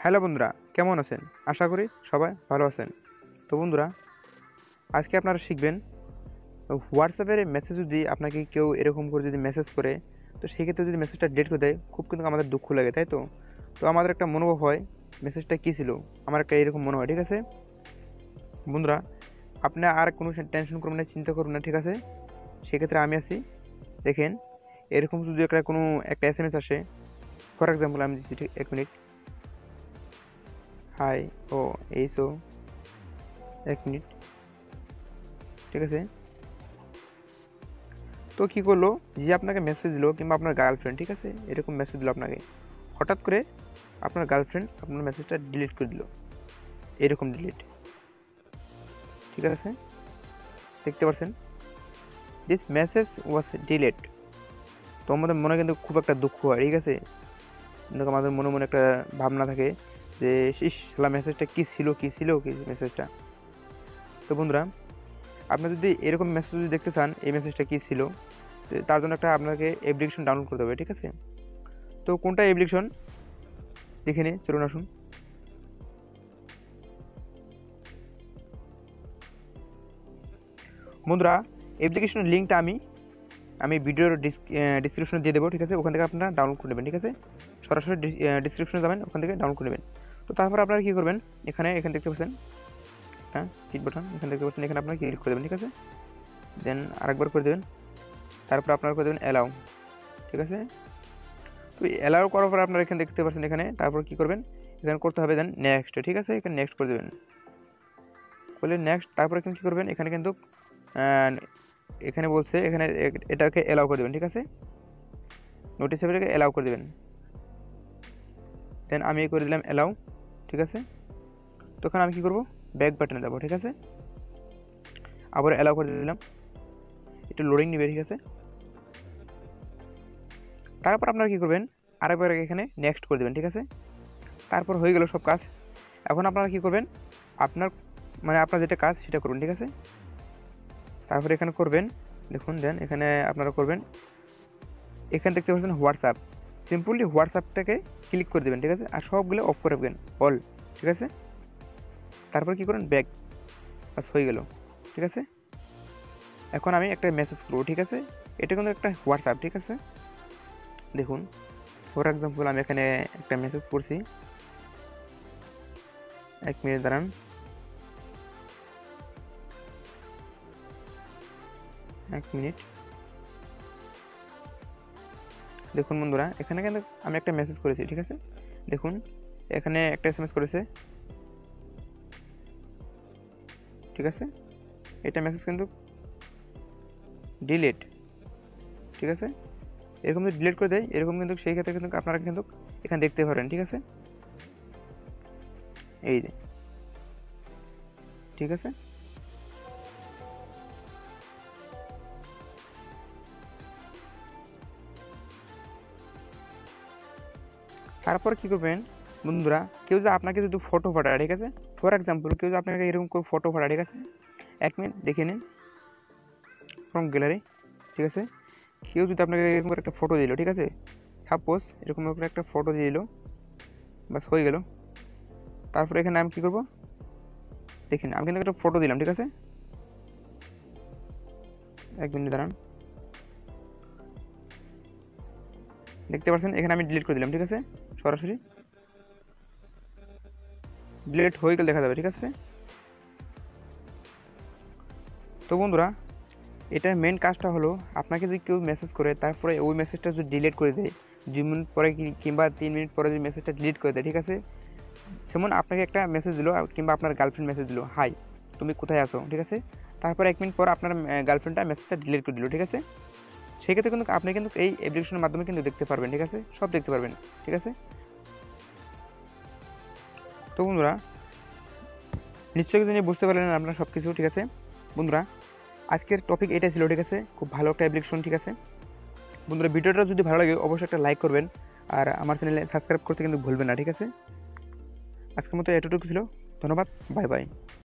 Hello বন্ধুরা, কেমন আছেন? আশা করি সবাই ভালো আছেন। তো বন্ধুরা, আজকে আপনারা শিখবেন হোয়াটসঅ্যাপের মেসেজ যদি আপনাকে কেউ এরকম করে যদি মেসেজ করে, তো সেক্ষেত্রে যদি মেসেজটা ডিলিট করে দেয়, খুব কিন্তু আমাদের দুঃখ লাগে, তাই তো? তো আমাদের একটা মনোভাব হয়, মেসেজটা কী ছিল? আমার একটা এরকম মনে হয়, ঠিক আছে? বন্ধুরা, আপনি আর কোনো টেনশন করবেন না, চিন্তা করবেন না, ঠিক আছে? সেক্ষেত্রে আমি আছি। দেখেন, এরকম যদি কোনো একটা এসএমএস আসে, ফর এক্সাম্পল আমি দিচ্ছি, ঠিক 1 মিনিট। হাই, ও এইসো, 1 মিনিট, ঠিক আছে? তো কী করলো, যে আপনাকে মেসেজ দিলো কিংবা আপনার গার্লফ্রেন্ড, ঠিক আছে, এরকম মেসেজ দিলো আপনাকে, হঠাৎ করে আপনার গার্লফ্রেন্ড আপনার মেসেজটা ডিলিট করে দিল, এরকম ডিলিট, ঠিক আছে? দেখতে পাচ্ছেন, দিস মেসেজ ওয়াজ ডিলিট। তো আমাদের মনে কিন্তু খুব একটা দুঃখ হয়, ঠিক আছে? কিন্তু আমাদের মনে মনে একটা ভাবনা থাকে যে ইস শালা মেসেজটা কী ছিল কি মেসেজটা। তো বন্ধুরা, আপনি যদি এরকম মেসেজ যদি দেখতে চান এই মেসেজটা কী ছিল, তো তার জন্য একটা আপনাকে অ্যাপ্লিকেশন ডাউনলোড করতে হবে, ঠিক আছে? তো কোনটা অ্যাপ্লিকেশন দেখে নিই, চলুন আসুন। বন্ধুরা, অ্যাপ্লিকেশনের লিঙ্কটা আমি ভিডিওর ডিসক্রিপশনে দিয়ে দেবো, ঠিক আছে? ওখান থেকে আপনারা ডাউনলোড করে নেবেন, ঠিক আছে? সরাসরি ডিসক্রিপশনে যাবেন, ওখান থেকে ডাউনলোড করে নেবেন। তো তারপর আপনারা কী করবেন, এখানে দেখতে পাচ্ছেন হ্যাঁ ক্লিক বাটন, এখানে দেখতে পাচ্ছেন, এখানে আপনারা ক্লিক করে দেবেন, ঠিক আছে? দেন আরেকবার করে দেবেন, তারপর আপনারা করে দেবেন অ্যালাউ, ঠিক আছে? তো অ্যালাউ করার পর আপনারা এখানে দেখতে পাচ্ছেন, এখানে তারপর কী করবেন, এখানে করতে হবে দেন নেক্সট, ঠিক আছে? এখানে নেক্সট করে দেবেন, বলে নেক্সট। তারপর এখানে কী করবেন, এখানে কিন্তু এখানে বলছে, এখানে এটাকে অ্যালাউ করে দেবেন, ঠিক আছে? নোটিস এটাকে অ্যালাউ করে দেবেন। দেন আমি করে দিলাম অ্যালাউ, ঠিক আছে? তখন আমি কী করবো, ব্যাক বাটনে যাবো, ঠিক আছে? আবার অ্যালাউ করে দিলাম, একটু লোডিং নেবে, ঠিক আছে? তারপর আপনারা কী করবেন, আরেকবার এখানে নেক্সট করে দেবেন, ঠিক আছে? তারপর হয়ে গেল সব কাজ। এখন আপনারা কী করবেন, আপনার যেটা কাজ সেটা করুন, ঠিক আছে? তারপরে এখানে করবেন, দেখুন, দেন এখানে আপনারা করবেন, এখানে দেখতে পাচ্ছেন হোয়াটসঅ্যাপ, সিম্পলি হোয়াটসঅ্যাপটাকে ক্লিক করে দেবেন, ঠিক আছে? আর সবগুলো অফ করে দেবেন, অল, ঠিক আছে? তারপর কী করেন, ব্যাক, বাস হয়ে গেল, ঠিক আছে? এখন আমি একটা মেসেজ করবো, ঠিক আছে? এটা কিন্তু একটা হোয়াটসঅ্যাপ, ঠিক আছে? দেখুন, ফর এক্সাম্পল আমি এখানে একটা মেসেজ করছি, 1 মিনিট দাঁড়ান, 1 মিনিট। দেখুন বন্ধুরা, এখানে কিন্তু আমি একটা মেসেজ করেছি, ঠিক আছে? দেখুন, এখানে একটা এসএমএস করেছে, ঠিক আছে? এটা মেসেজ কিন্তু ডিলিট, ঠিক আছে? এরকম যদি ডিলিট করে দেয়, এরকম কিন্তু সেই ক্ষেত্রে কিন্তু আপনারা কিন্তু এখানে দেখতে পারেন, ঠিক আছে? এই যে, ঠিক আছে? তারপর কী করবেন বন্ধুরা, কেউ যদি আপনাকে যদি ফটো পাঠায়, ঠিক আছে? ফর এক্সাম্পল কেউ যদি আপনাকে এরকম করে ফটো পাঠায়, ঠিক আছে? 1 মিনিট দেখে নিন ফ্রম গ্যালারি, ঠিক আছে? কেউ যদি আপনাকে এরকম করে একটা ফটো দিল, ঠিক আছে? সাপোজ এরকম করে একটা ফটো দিয়ে দিল, বাস হয়ে গেল। তারপরে এখানে আমি কী করবো, দেখেন আমি কিন্তু একটা ফটো দিলাম, ঠিক আছে? 1 মিনিট দাঁড়ান, দেখতে পাচ্ছেন এখানে আমি ডিলিট করে দিলাম, ঠিক আছে? সরাসরি ডিলিট হয়ে গেলে দেখা যাবে, ঠিক আছে? তো বন্ধুরা, এটার মেন কাজটা হলো, আপনাকে যদি কেউ মেসেজ করে তারপরে ওই মেসেজটা যদি ডিলিট করে দেয়, 2 মিনিট পরে কিংবা 3 মিনিট পরে যদি মেসেজটা ডিলিট করে দেয়, ঠিক আছে? যেমন আপনাকে একটা মেসেজ দিল কিংবা আপনার গার্লফ্রেন্ড মেসেজ দিল, হাই তুমি কোথায় আছো, ঠিক আছে? তারপর 1 মিনিট পর আপনার গার্লফ্রেন্ডটা মেসেজটা ডিলিট করে দিল, ঠিক আছে? সেক্ষেত্রে কিন্তু আপনি কিন্তু এই অ্যাপ্লিকেশনের মাধ্যমে কিন্তু দেখতে পারবেন, ঠিক আছে? সব দেখতে পারবেন, ঠিক আছে? তো বন্ধুরা, নিশ্চয়ই কিন্তু বুঝতে পারলেন আপনারা সব কিছু, ঠিক আছে? বন্ধুরা, আজকের টপিক এটাই ছিল, ঠিক আছে? খুব ভালো একটা অ্যাপ্লিকেশন, ঠিক আছে? বন্ধুরা, ভিডিওটা যদি ভালো লাগে অবশ্যই একটা লাইক করবেন, আর আমার চ্যানেলে সাবস্ক্রাইব করতে কিন্তু ভুলবেন না, ঠিক আছে? আজকের মতো এতটুকু ছিল, ধন্যবাদ, বাই বাই।